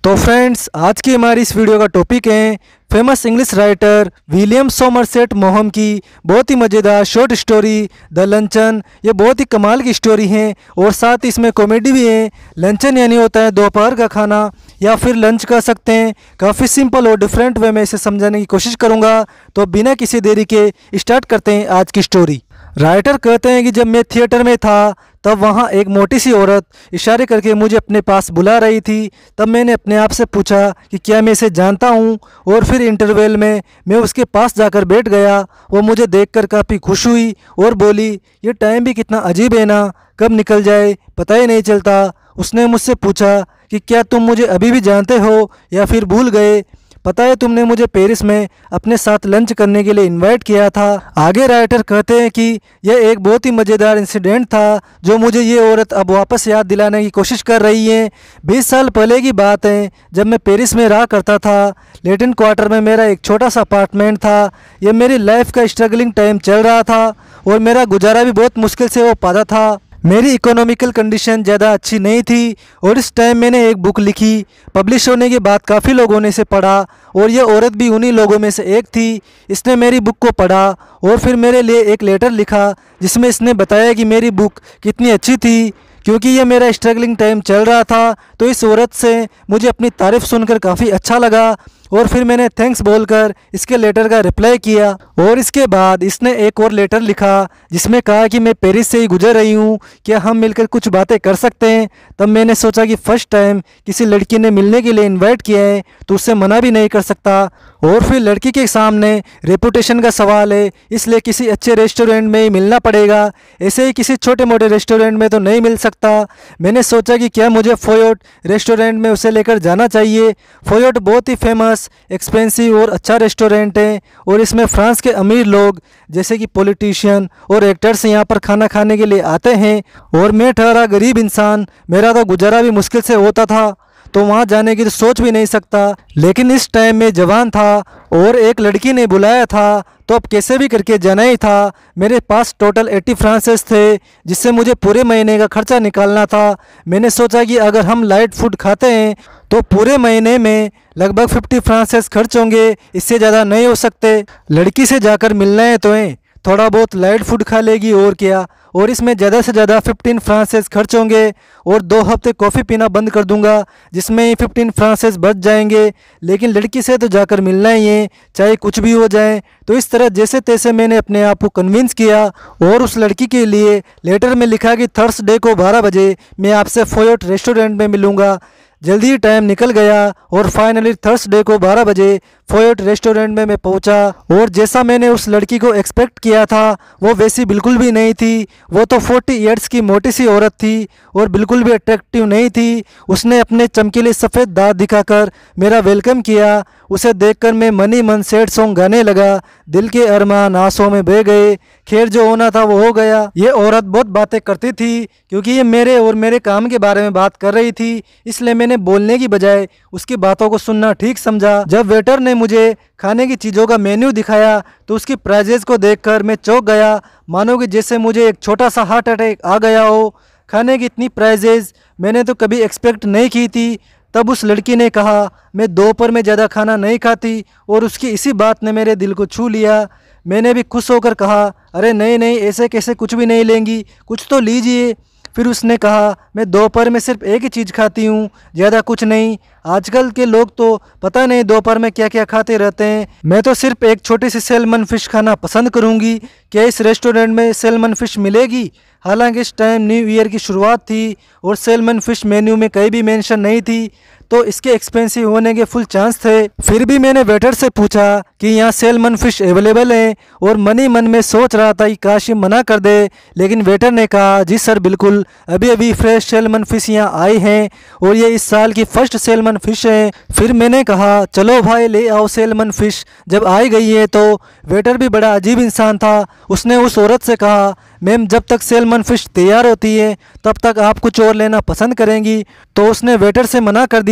तो फ्रेंड्स, आज की हमारी इस वीडियो का टॉपिक है famous English writer William Somerset Maugham की बहुत ही मज़ेदार शॉर्ट स्टोरी द लंचन। ये बहुत ही कमाल की स्टोरी है और साथ ही इसमें कॉमेडी भी है। लंचन यानी होता है दोपहर का खाना या फिर लंच कह सकते हैं। काफ़ी सिंपल और डिफरेंट वे में इसे समझाने की कोशिश करूँगा। तो बिना किसी देरी के स्टार्ट करते हैं आज की स्टोरी। राइटर कहते हैं कि जब मैं थिएटर में था तब वहाँ एक मोटी सी औरत इशारे करके मुझे अपने पास बुला रही थी। तब मैंने अपने आप से पूछा कि क्या मैं इसे जानता हूँ, और फिर इंटरवल में मैं उसके पास जाकर बैठ गया। वो मुझे देखकर काफ़ी खुश हुई और बोली, ये टाइम भी कितना अजीब है ना, कब निकल जाए पता ही नहीं चलता। उसने मुझसे पूछा कि क्या तुम मुझे अभी भी जानते हो या फिर भूल गए। पता है, तुमने मुझे पेरिस में अपने साथ लंच करने के लिए इनवाइट किया था। आगे राइटर कहते हैं कि यह एक बहुत ही मज़ेदार इंसिडेंट था जो मुझे ये औरत अब वापस याद दिलाने की कोशिश कर रही है। 20 साल पहले की बात है जब मैं पेरिस में रहा करता था। लेटिन क्वार्टर में मेरा एक छोटा सा अपार्टमेंट था। यह मेरी लाइफ का स्ट्रगलिंग टाइम चल रहा था और मेरा गुजारा भी बहुत मुश्किल से हो पाता था। मेरी इकोनॉमिकल कंडीशन ज़्यादा अच्छी नहीं थी और इस टाइम मैंने एक बुक लिखी। पब्लिश होने के बाद काफ़ी लोगों ने इसे पढ़ा और यह औरत भी उन्हीं लोगों में से एक थी। इसने मेरी बुक को पढ़ा और फिर मेरे लिए एक लेटर लिखा जिसमें इसने बताया कि मेरी बुक कितनी अच्छी थी। क्योंकि ये मेरा स्ट्रगलिंग टाइम चल रहा था तो इस औरत से मुझे अपनी तारीफ़ सुनकर काफ़ी अच्छा लगा और फिर मैंने थैंक्स बोलकर इसके लेटर का रिप्लाई किया। और इसके बाद इसने एक और लेटर लिखा जिसमें कहा कि मैं पेरिस से ही गुजर रही हूँ, क्या हम मिलकर कुछ बातें कर सकते हैं। तब मैंने सोचा कि फ़र्स्ट टाइम किसी लड़की ने मिलने के लिए इनवाइट किया है तो उससे मना भी नहीं कर सकता। और फिर लड़की के सामने रेपुटेशन का सवाल है, इसलिए किसी अच्छे रेस्टोरेंट में ही मिलना पड़ेगा। ऐसे ही किसी छोटे मोटे रेस्टोरेंट में तो नहीं मिल सकता। मैंने सोचा कि क्या मुझे फोयट रेस्टोरेंट में उसे लेकर जाना चाहिए। फोयट बहुत ही फेमस, एक्सपेंसिव और अच्छा रेस्टोरेंट है और इसमें फ्रांस के अमीर लोग जैसे कि पॉलिटिशियन और एक्टर्स यहाँ पर खाना खाने के लिए आते हैं। और मैं ठहरा गरीब इंसान, मेरा तो गुजारा भी मुश्किल से होता था तो वहाँ जाने की तो सोच भी नहीं सकता। लेकिन इस टाइम में जवान था और एक लड़की ने बुलाया था तो अब कैसे भी करके जाना ही था। मेरे पास टोटल 80 फ्रांसेस थे जिससे मुझे पूरे महीने का खर्चा निकालना था। मैंने सोचा कि अगर हम लाइट फूड खाते हैं तो पूरे महीने में लगभग 50 फ्रांसेस खर्च होंगे, इससे ज़्यादा नहीं हो सकते। लड़की से जाकर मिलना है तो थोड़ा बहुत लाइट फूड खा लेगी और क्या, और इसमें ज़्यादा से ज़्यादा 15 फ्रांसेस खर्च होंगे और 2 हफ्ते कॉफ़ी पीना बंद कर दूंगा जिसमें ही 15 फ्रांसेस बच जाएंगे। लेकिन लड़की से तो जाकर मिलना ही है, चाहे कुछ भी हो जाए। तो इस तरह जैसे तैसे मैंने अपने आप को कन्विंस किया और उस लड़की के लिए लेटर में लिखा कि थर्सडे को 12 बजे मैं आपसे फोयट रेस्टोरेंट में मिलूँगा। जल्दी ही टाइम निकल गया और फाइनली थर्सडे को 12 बजे फोयट रेस्टोरेंट में मैं पहुंचा। और जैसा मैंने उस लड़की को एक्सपेक्ट किया था वो वैसी बिल्कुल भी नहीं थी। वो तो 40 ईयर्स की मोटी सी औरत थी और बिल्कुल भी अट्रैक्टिव नहीं थी। उसने अपने चमकीले सफ़ेद दांत दिखाकर मेरा वेलकम किया। उसे देखकर मैं मन ही मन सैड सॉन्ग गाने लगा। दिल के अरमान आंसुओं में बह गए। खैर, जो होना था वो हो गया। ये औरत बहुत बातें करती थी क्योंकि ये मेरे और मेरे काम के बारे में बात कर रही थी, इसलिए मैंने बोलने की बजाय उसकी बातों को सुनना ठीक समझा। जब वेटर ने मुझे खाने की चीज़ों का मेन्यू दिखाया तो उसकी प्राइजेस को देखकर मैं चौंक गया, मानो कि जैसे मुझे एक छोटा सा हार्ट अटैक आ गया हो। खाने की इतनी प्राइजेस मैंने तो कभी एक्सपेक्ट नहीं की थी। तब उस लड़की ने कहा मैं दोपहर में ज़्यादा खाना नहीं खाती और उसकी इसी बात ने मेरे दिल को छू लिया। मैंने भी खुश होकर कहा, अरे नहीं नहीं, ऐसे कैसे, कुछ भी नहीं लेंगी, कुछ तो लीजिए। फिर उसने कहा मैं दोपहर में सिर्फ एक ही चीज़ खाती हूँ, ज़्यादा कुछ नहीं। आजकल के लोग तो पता नहीं दोपहर में क्या क्या खाते रहते हैं। मैं तो सिर्फ एक छोटी सी सैल्मन फ़िश खाना पसंद करूँगी। क्या इस रेस्टोरेंट में सैल्मन फ़िश मिलेगी? हालांकि इस टाइम न्यू ईयर की शुरुआत थी और सैल्मन फ़िश मेन्यू में कहीं भी मेंशन नहीं थी, तो इसके एक्सपेंसिव होने के फुल चांस थे। फिर भी मैंने वेटर से पूछा कि यहाँ सैल्मन फ़िश अवेलेबल है और मन ही मन में सोच रहा था कि काश ये मना कर दे। लेकिन वेटर ने कहा जी सर, बिल्कुल अभी अभी फ्रेश सैल्मन फ़िश यहाँ आई हैं और ये इस साल की फर्स्ट सैल्मन फ़िश है। फिर मैंने कहा चलो भाई ले आओ सैल्मन फ़िश। जब आई गई है तो वेटर भी बड़ा अजीब इंसान था। उसने उस औरत से कहा मैम, जब तक सैल्मन फ़िश तैयार होती है तब तक आप कुछ और लेना पसंद करेंगी? तो उसने वेटर से मना कर दिया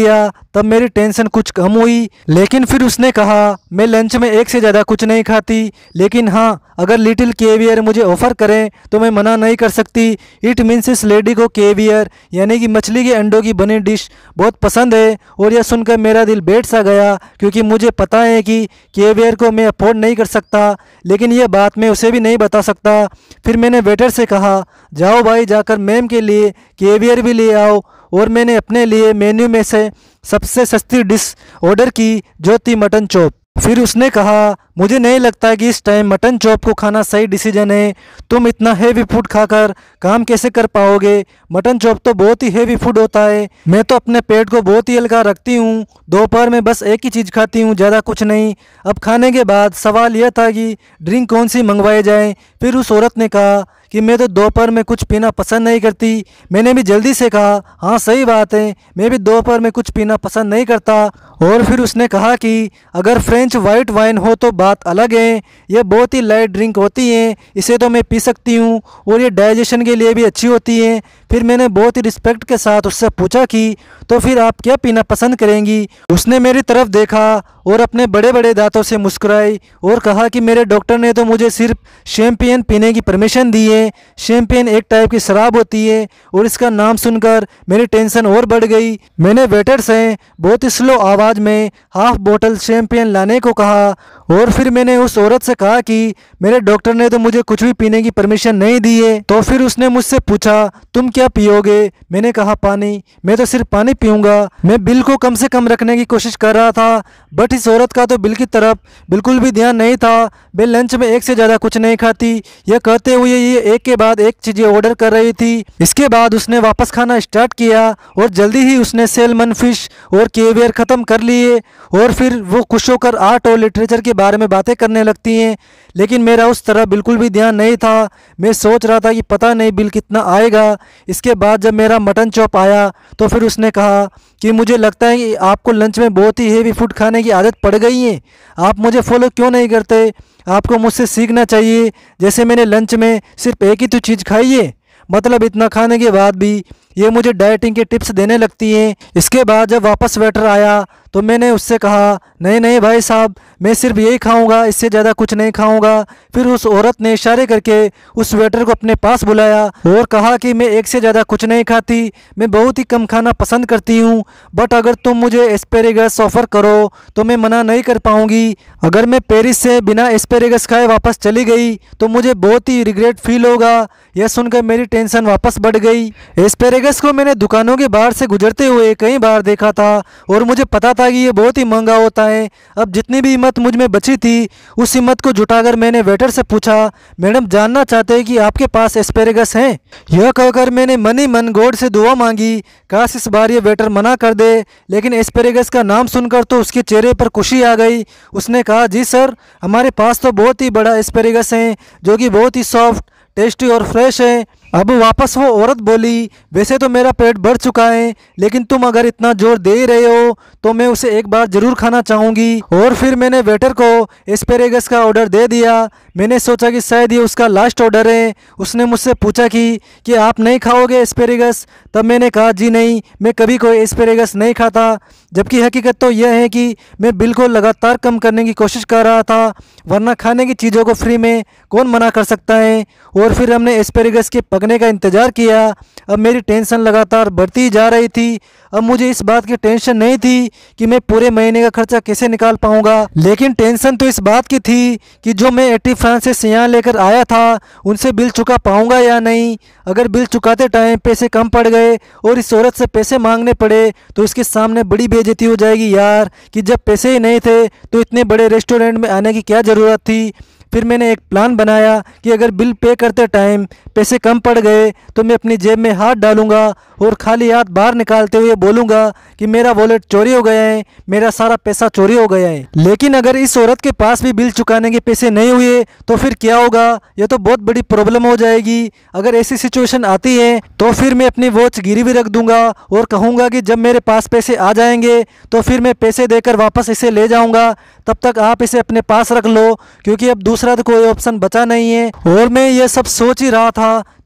किया तब मेरी टेंशन कुछ कम हुई। लेकिन फिर उसने कहा मैं लंच में एक से ज़्यादा कुछ नहीं खाती, लेकिन हाँ अगर लिटिल केवियर मुझे ऑफ़र करें तो मैं मना नहीं कर सकती। इट मीन्स इस लेडी को केवियर यानी कि मछली के अंडों की बनी डिश बहुत पसंद है और यह सुनकर मेरा दिल बैठ सा गया, क्योंकि मुझे पता है कि केवियर को मैं अफोर्ड नहीं कर सकता, लेकिन यह बात मैं उसे भी नहीं बता सकता। फिर मैंने वेटर से कहा जाओ भाई जाकर मैम के लिए केवियर भी ले आओ, और मैंने अपने लिए मेन्यू में से सबसे सस्ती डिश ऑर्डर की जो थी मटन चॉप। फिर उसने कहा मुझे नहीं लगता कि इस टाइम मटन चॉप को खाना सही डिसीजन है, तुम इतना हेवी फूड खाकर काम कैसे कर पाओगे, मटन चॉप तो बहुत ही हेवी फूड होता है, मैं तो अपने पेट को बहुत ही हल्का रखती हूँ, दोपहर में बस एक ही चीज़ खाती हूँ, ज़्यादा कुछ नहीं। अब खाने के बाद सवाल यह था कि ड्रिंक कौन सी मंगवाई जाए। फिर उस औरत ने कहा कि मैं तो दोपहर में कुछ पीना पसंद नहीं करती। मैंने भी जल्दी से कहा हाँ सही बात है, मैं भी दोपहर में कुछ पीना पसंद नहीं करता। और फिर उसने कहा कि अगर फ्रेंच वाइट वाइन हो तो बात अलग है, ये बहुत ही लाइट ड्रिंक होती है, इसे तो मैं पी सकती हूँ और ये डाइजेशन के लिए भी अच्छी होती है। फिर मैंने बहुत ही रिस्पेक्ट के साथ उससे पूछा कि तो फिर आप क्या पीना पसंद करेंगी। उसने मेरी तरफ देखा और अपने बड़े बड़े दांतों से मुस्कुराई और कहा कि मेरे डॉक्टर ने तो मुझे सिर्फ शैम्पेन पीने की परमिशन दी है। शैम्पेन एक टाइप की शराब होती है और इसका नाम सुनकर मेरी टेंशन और बढ़ गई। मैंने वेटर से बहुत ही स्लो आवाज़ में हाफ बोतल शैम्पेन लाने को कहा और फिर मैंने उस औरत से कहा कि मेरे डॉक्टर ने तो मुझे कुछ भी पीने की परमिशन नहीं दी है। तो फिर उसने मुझसे पूछा तुम क्या पियोगे। मैंने कहा पानी, मैं तो सिर्फ पानी पीऊँगा। मैं बिल को कम से कम रखने की कोशिश कर रहा था, बट इस औरत का तो बिल की तरफ बिल्कुल भी ध्यान नहीं था। मैं लंच में एक से ज़्यादा कुछ नहीं खाती, यह कहते हुए ये एक के बाद एक चीज़ें ऑर्डर कर रही थी। इसके बाद उसने वापस खाना स्टार्ट किया और जल्दी ही उसने सैल्मन फिश और केवियर ख़त्म कर लिए और फिर वो खुश होकर आर्ट और लिटरेचर के बारे में बातें करने लगती हैं। लेकिन मेरा उस तरह बिल्कुल भी ध्यान नहीं था। मैं सोच रहा था कि पता नहीं बिल कितना आएगा। इसके बाद जब मेरा मटन चॉप आया तो फिर उसने कहा कि मुझे लगता है कि आपको लंच में बहुत ही हेवी फूड खाने की आदत पड़ गई है, आप मुझे फॉलो क्यों नहीं करते, आपको मुझसे सीखना चाहिए। जैसे मैंने लंच में सिर्फ एक ही तो चीज़ खाई है, मतलब इतना खाने के बाद भी ये मुझे डाइटिंग के टिप्स देने लगती हैं। इसके बाद जब वापस वेटर आया तो मैंने उससे कहा नहीं नहीं भाई साहब, मैं सिर्फ यही खाऊंगा, इससे ज़्यादा कुछ नहीं खाऊंगा। फिर उस औरत ने इशारे करके उस वेटर को अपने पास बुलाया और कहा कि मैं एक से ज़्यादा कुछ नहीं खाती, मैं बहुत ही कम खाना पसंद करती हूँ, बट अगर तुम मुझे एस्पेरेगस ऑफ़र करो तो मैं मना नहीं कर पाऊँगी। अगर मैं पेरिस से बिना एस्पेरेगस खाए वापस चली गई तो मुझे बहुत ही रिग्रेट फील होगा। यह सुनकर मेरी टेंशन वापस बढ़ गई। एस्पेरेगस को मैंने दुकानों के बाहर से गुजरते हुए कई बार देखा था और मुझे पता था कि ये बहुत ही महंगा होता है। अब जितनी भी हिम्मत मुझ में बची थी उस हिम्मत को जुटाकर मैंने वेटर से पूछा मैडम जानना चाहते हैं कि आपके पास एस्पेरेगस हैं। यह कहकर मैंने मन ही मन गॉड से दुआ मांगी, काश इस बार ये वेटर मना कर दे। लेकिन एस्पेरेगस का नाम सुनकर तो उसके चेहरे पर खुशी आ गई। उसने कहा जी सर, हमारे पास तो बहुत ही बड़ा एस्पेरेगस है जो कि बहुत ही सॉफ्ट, टेस्टी और फ्रेश है। अब वापस वो औरत बोली वैसे तो मेरा पेट भर चुका है, लेकिन तुम अगर इतना जोर दे ही रहे हो तो मैं उसे एक बार ज़रूर खाना चाहूँगी। और फिर मैंने वेटर को एस्पेरेगस का ऑर्डर दे दिया। मैंने सोचा कि शायद ये उसका लास्ट ऑर्डर है। उसने मुझसे पूछा कि आप नहीं खाओगे एस्पेरेगस। तब मैंने कहा जी नहीं, मैं कभी कोई एस्पेरेगस नहीं खाता, जबकि हकीकत तो यह है कि मैं बिल को लगातार कम करने की कोशिश कर रहा था, वरना खाने की चीज़ों को फ्री में कौन मना कर सकता है। और फिर हमने एस्पेरेगस के पकने का इंतज़ार किया। अब मेरी टेंशन लगातार बढ़ती जा रही थी। अब मुझे इस बात की टेंशन नहीं थी कि मैं पूरे महीने का खर्चा कैसे निकाल पाऊंगा, लेकिन टेंशन तो इस बात की थी कि जो मैं 80 फ्रांस से यहाँ लेकर आया था उनसे बिल चुका पाऊंगा या नहीं। अगर बिल चुकाते टाइम पैसे कम पड़ गए और इस औरत से पैसे मांगने पड़े तो इसके सामने बड़ी बेइज्जती हो जाएगी यार, कि जब पैसे ही नहीं थे तो इतने बड़े रेस्टोरेंट में आने की क्या ज़रूरत थी। फिर मैंने एक प्लान बनाया कि अगर बिल पे करते टाइम पैसे कम पड़ गए तो मैं अपनी जेब में हाथ डालूंगा और खाली हाथ बाहर निकालते हुए बोलूँगा कि मेरा वॉलेट चोरी हो गया है, मेरा सारा पैसा चोरी हो गया है। लेकिन अगर इस औरत के पास भी बिल चुकाने के पैसे नहीं हुए तो फिर क्या होगा, यह तो बहुत बड़ी प्रॉब्लम हो जाएगी। अगर ऐसी सिचुएशन आती है तो फिर मैं अपनी वॉच गिरवी रख दूंगा और कहूँगा कि जब मेरे पास पैसे आ जाएंगे तो फिर मैं पैसे देकर वापस इसे ले जाऊँगा, तब तक आप इसे अपने पास रख लो, क्योंकि अब दूसरा तो कोई ऑप्शन बचा नहीं है। और मैं ये सब सोच ही रहा था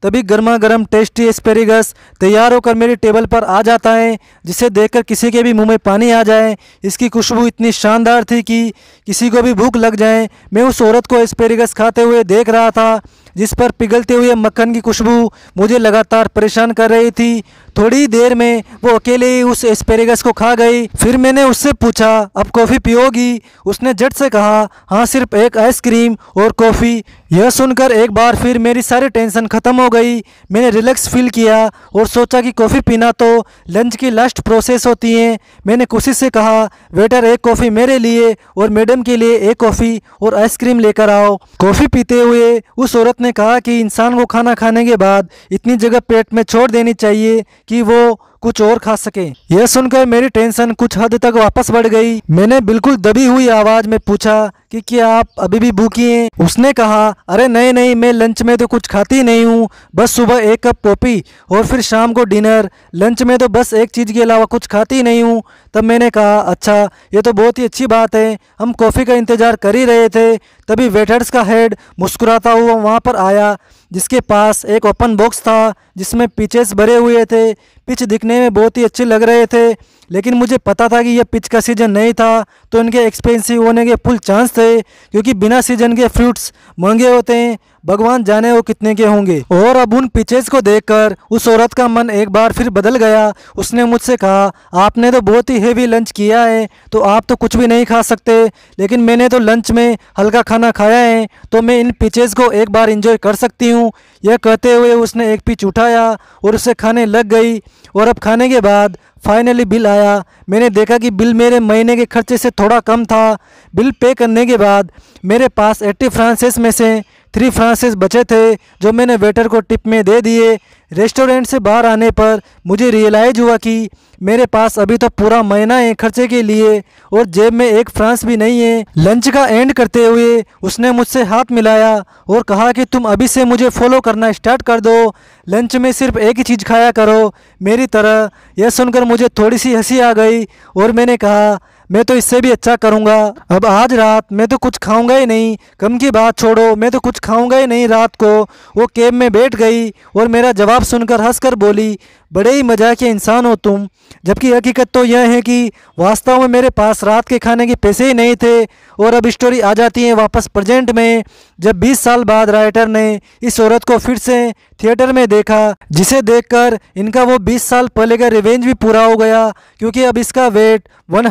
तभी गर्मा गर्म टेस्टी एस्पेरेगस तैयार होकर मेरी टेबल पर आ जाता है, जिसे देखकर किसी के भी मुंह में पानी आ जाए। इसकी खुशबू इतनी शानदार थी कि किसी को भी भूख लग जाए। मैं उस औरत को एस्पेरेगस खाते हुए देख रहा था, जिस पर पिघलते हुए मक्खन की खुशबू मुझे लगातार परेशान कर रही थी। थोड़ी देर में वो अकेले ही उस एस्पेरेगस को खा गई। फिर मैंने उससे पूछा, अब कॉफ़ी पियोगी? उसने झट से कहा, हाँ, सिर्फ एक आइसक्रीम और कॉफ़ी। यह सुनकर एक बार फिर मेरी सारी टेंशन ख़त्म हो गई। मैंने रिलैक्स फील किया और सोचा कि कॉफ़ी पीना तो लंच की लास्ट प्रोसेस होती है। मैंने कोशिश से कहा, वेटर एक कॉफ़ी मेरे लिए और मैडम के लिए एक कॉफ़ी और आइसक्रीम लेकर आओ। कॉफ़ी पीते हुए उस औरत ने कहा कि इंसान को खाना खाने के बाद इतनी जगह पेट में छोड़ देनी चाहिए कि वो कुछ और खा सके। यह सुनकर मेरी टेंशन कुछ हद तक वापस बढ़ गई। मैंने बिल्कुल दबी हुई आवाज में पूछा कि क्या आप अभी भी भूखी हैं? उसने कहा, अरे नहीं नहीं, मैं लंच में तो कुछ खाती नहीं हूँ, बस सुबह एक कप कॉफ़ी और फिर शाम को डिनर। लंच में तो बस एक चीज़ के अलावा कुछ खाती नहीं हूँ। तब मैंने कहा, अच्छा, ये तो बहुत ही अच्छी बात है, हम कॉफ़ी का इंतज़ार कर ही रहे थे। तभी वेटर्स का हेड मुस्कुराता हुआ वहाँ पर आया, जिसके पास एक ओपन बॉक्स था जिसमें पिचेस भरे हुए थे। पिच दिखने में बहुत ही अच्छे लग रहे थे, लेकिन मुझे पता था कि यह पिच का सीज़न नहीं था, तो इनके एक्सपेंसिव होने के फुल चांस थे, क्योंकि बिना सीजन के फ्रूट्स महंगे होते हैं। भगवान जाने वो कितने के होंगे। और अब उन पिचेस को देखकर उस औरत का मन एक बार फिर बदल गया। उसने मुझसे कहा, आपने तो बहुत ही हेवी लंच किया है, तो आप तो कुछ भी नहीं खा सकते, लेकिन मैंने तो लंच में हल्का खाना खाया है, तो मैं इन पिचेस को एक बार एंजॉय कर सकती हूँ। यह कहते हुए उसने एक पिच उठाया और उसे खाने लग गई। और अब खाने के बाद फाइनली बिल आया। मैंने देखा कि बिल मेरे महीने के खर्चे से थोड़ा कम था। बिल पे करने के बाद मेरे पास 80 फ्रांसेस में से 3 फ्रांसेस बचे थे, जो मैंने वेटर को टिप में दे दिए। रेस्टोरेंट से बाहर आने पर मुझे रियलाइज़ हुआ कि मेरे पास अभी तो पूरा महीना है खर्चे के लिए और जेब में 1 फ्रांस भी नहीं है। लंच का एंड करते हुए उसने मुझसे हाथ मिलाया और कहा कि तुम अभी से मुझे फॉलो करना स्टार्ट कर दो, लंच में सिर्फ एक ही चीज़ खाया करो मेरी तरह। यह सुनकर मुझे थोड़ी सी हंसी आ गई और मैंने कहा, मैं तो इससे भी अच्छा करूँगा। अब आज रात मैं तो कुछ खाऊंगा ही नहीं। कम की बात छोड़ो, मैं तो कुछ खाऊंगा ही नहीं रात को। वो कैब में बैठ गई और मेरा जवाब सुनकर हंसकर बोली, बड़े ही मजाकिया इंसान हो तुम। जबकि हकीकत तो यह है कि वास्तव में मेरे पास रात के खाने के पैसे ही नहीं थे। और अब स्टोरी आ जाती है वापस प्रेजेंट में, जब 20 साल बाद राइटर ने इस औरत को फिर से थिएटर में देखा, जिसे देखकर इनका वो 20 साल पहले का रिवेंज भी पूरा हो गया, क्योंकि अब इसका वेट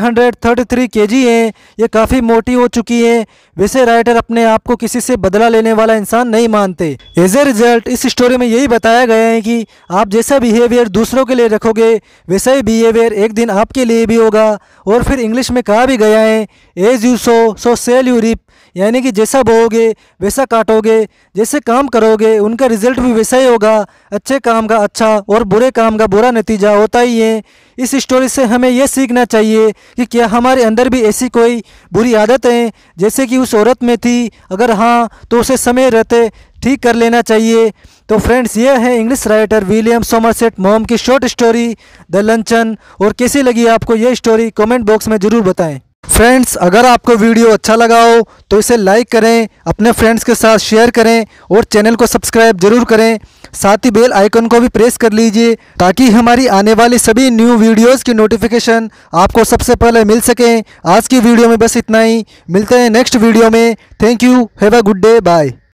133 kg है। ये काफ़ी मोटी हो चुकी है। वैसे राइटर अपने आप को किसी से बदला लेने वाला इंसान नहीं मानते। एज ए रिजल्ट इस स्टोरी में यही बताया गया है कि आप जैसा बिहेवियर दूसरों के लिए रखोगे, वैसा ही बिहेवियर एक दिन आपके लिए भी होगा। और फिर इंग्लिश में कहा भी गया है, as you sow shall you reap, यानी कि जैसा बोओगे वैसा काटोगे, जैसे काम करोगे उनका रिजल्ट भी वैसा ही होगा। अच्छे काम का अच्छा और बुरे काम का बुरा नतीजा होता ही है। इस स्टोरी से हमें यह सीखना चाहिए कि क्या हमारे अंदर भी ऐसी कोई बुरी आदत है जैसे कि उस औरत में थी। अगर हाँ, तो उसे समय रहते ठीक कर लेना चाहिए। तो फ्रेंड्स, ये है English writer William Somerset Maugham की शॉर्ट स्टोरी द लंचन। और कैसी लगी आपको ये स्टोरी कमेंट बॉक्स में ज़रूर बताएं। फ्रेंड्स, अगर आपको वीडियो अच्छा लगा हो तो इसे लाइक करें, अपने फ्रेंड्स के साथ शेयर करें और चैनल को सब्सक्राइब जरूर करें। साथ ही बेल आइकन को भी प्रेस कर लीजिए ताकि हमारी आने वाली सभी न्यू वीडियोस की नोटिफिकेशन आपको सबसे पहले मिल सके। आज की वीडियो में बस इतना ही। मिलते हैं नेक्स्ट वीडियो में। Thank you. Have a good day. Bye.